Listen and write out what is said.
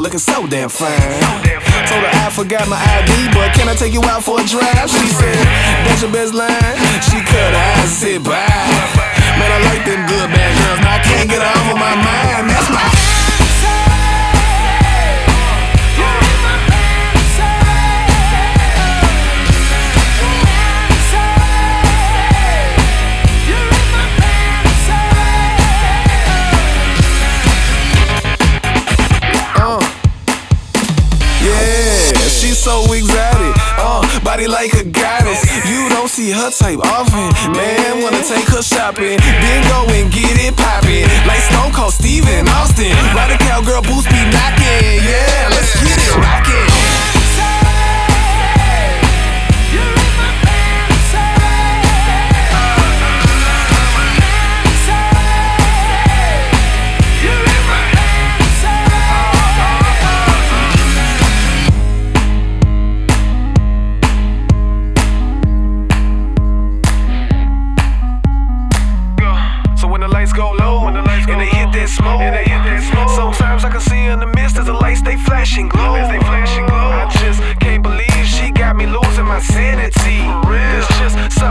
looking so damn fine. Told her I forgot my ID, but can I take you out for a drive? She said, that's your best line. She cut her eyes and said bye. Man, I like them good bad girls, now I can't get her off of my mind. That's my so exotic, body like a goddess. You don't see her type often. Man, wanna take her shopping, then go and get it poppin'. Like Stone Cold Steven Austin. Ride a cowgirl, boots be knockin'. Yeah, let's get it rockin'. Go low, and they hit that smoke. Sometimes I can see in the mist as the lights they flashing glow. I just can't believe she got me losing my sanity. It's just